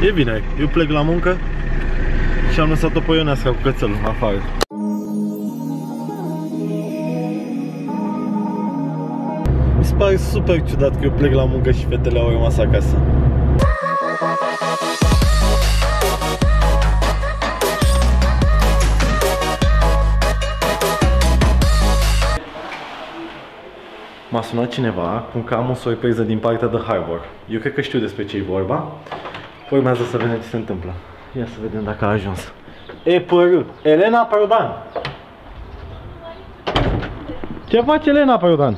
E bine, eu plec la muncă și am lăsat-o pe Ioneasca cu cățelul afară. Mi se pare super ciudat că eu plec la muncă și fetele au rămas acasă. M-a sunat cineva cum că am o surpriză din partea de Harbor. Eu cred că știu despre ce e vorba. Urmează să vedem ce se întâmplă. Ia să vedem dacă a ajuns. EPR, Elena Parodan. Ce face Elena Parodan?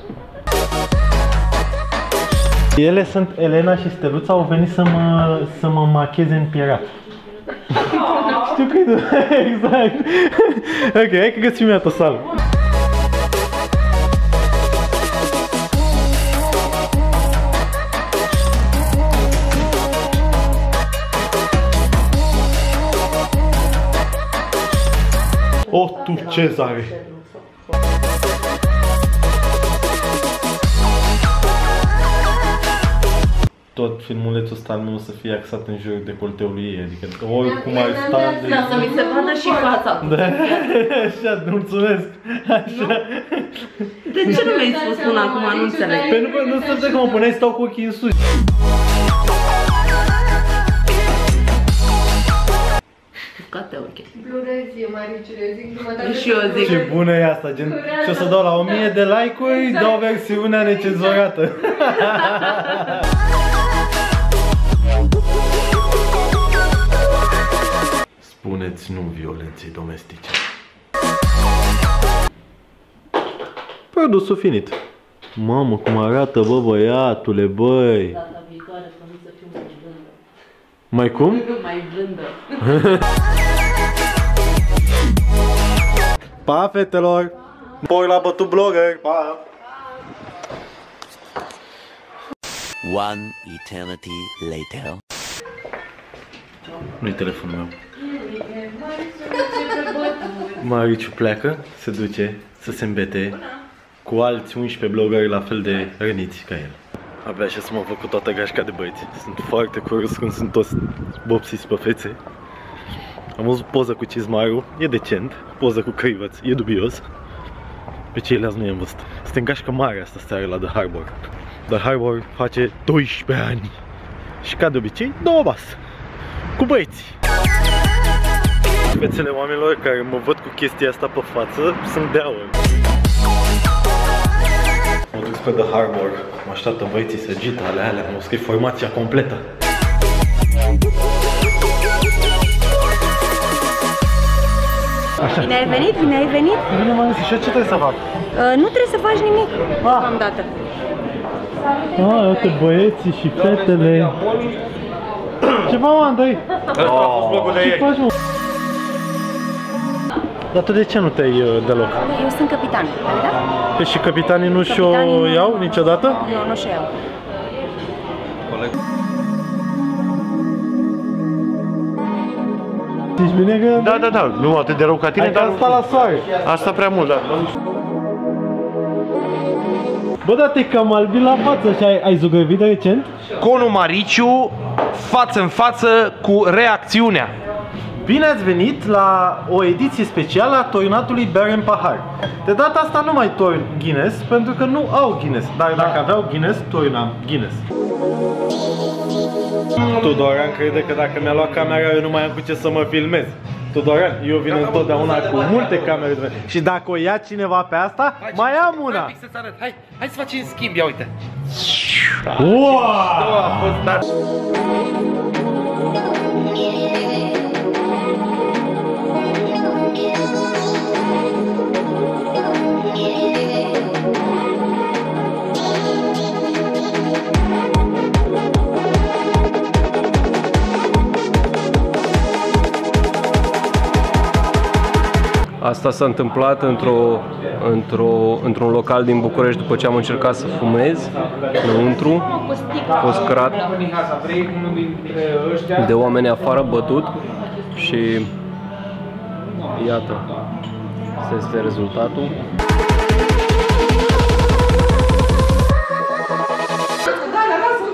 Ele sunt, Elena și Steluța au venit să mă macheze în pirat. Știu că e exact. Ok, hai că găsim iată sală. O, tu Cezare! Tot filmulețul ăsta al meu să fie axat în jurul decolteului ei, adică oricum ar sta... Da, să mi se vadă și fața. Da, așa, mulțumesc! Așa. De ce nu mi-ai spus până acum, nu înțeleg? Pentru că nu știu că mă puneai, stau cu ochii în sus. Blu-ray, Mariciule, zic jumătate. Și eu zic. Ce bună e asta, gen. Și o să dau la 1000 de like-uri, dau versiunea necenzurată. Spuneți nu violenței domestice. Produsul finit. Mamă, cum arată, bă, băiatule, băi. Data viitoare promit să fiu mai blândă. Mai cum? Mai blândă. Pa, fetelor! Por la bătut blogger, pa! One eternity later. Nu-i telefonul meu. Mariciu pleacă, se duce să se îmbete cu alți 11 blogări la fel de răniți ca el. Abia așa să mă văd cu toată gașca de băieți. Sunt foarte curios când sunt toți bopsiți pe fețe. Am văzut poză cu Cizmaru, e decent. Poză cu Crivăț, e dubios. Pe ceilalți nu i-am văzut. Suntem gașcă mare asta seară la The Harbor. The Harbor face 12 ani. Și ca de obicei, două bas. Cu băieții. Fețele oamenilor care mă văd cu chestia asta pe față sunt de aur. M-am dus pe The Harbor. Mă așteaptă băieții săgita, alea. M-au scris formația completă. Așa. Bine ai venit, bine ai venit. Bine m-am zis, și eu ce trebuie să fac? Nu trebuie să faci nimic deocamdată. Uite băieții și fetele. Ce faci, mă, Andrei? Ăsta a fost blogul de ieri. Ce faci, mă? Dar tu de ce nu te-ai deloc? Eu sunt capitan, da? Păi și capitanii nu și-o iau niciodată? Nu, nu și-o iau. Zici bine că... Da, nu atât de rău ca tine, dar... Asta la soare. Asta prea mult, da. Bă, dar te cam albit la față și ai zugrăvit recent? Conul Mariciu, față în față cu reacțiunea. Bine ați venit la o ediție specială a tornatului Bere în pahar. De data asta nu mai torn Guinness, pentru că nu au Guinness. Dar dacă aveau Guinness, tornam Guinness. Tudoran crede că dacă mi-a luat camera, eu nu mai am cu ce să mă filmez. Tudoran, eu vin întotdeauna cu multe camere. Și dacă o ia cineva pe asta, mai am una. Hai să facem schimb, ia uite. Wow! Asta s-a întâmplat într-un local din București după ce am încercat să fumez înăuntru. A fost cărat de oameni afară, bătut și iată, asta este rezultatul.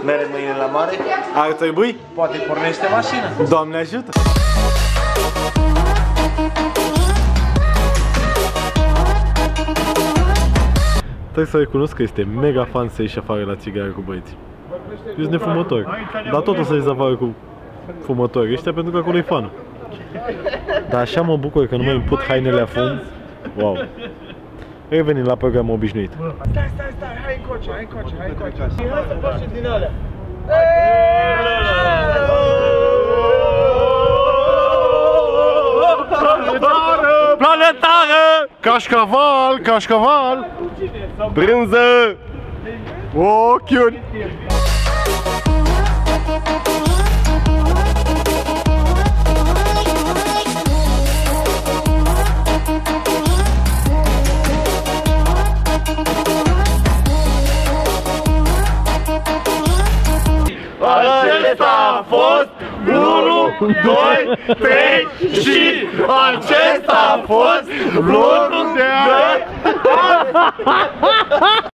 Merem mâine la mare. Ar trebui? Poate pornește mașina. Doamne ajută! Trebuie să recunosc că este mega fan să ieși afară la țigară cu băieții. Eu sunt nefumător, dar tot o să ieși afară cu fumători ăștia pentru că acolo e fan. Dar așa mă bucur că nu mai îmi put hainele la fum. Wow! Revenim la programul obișnuit. Stai, hai încoace. Hai să facem din alea. Planetară! Cașcaval! Brânză! Ochiuri! Acesta a fost 1, 2, 3 și acesta a fost vlogul de azi.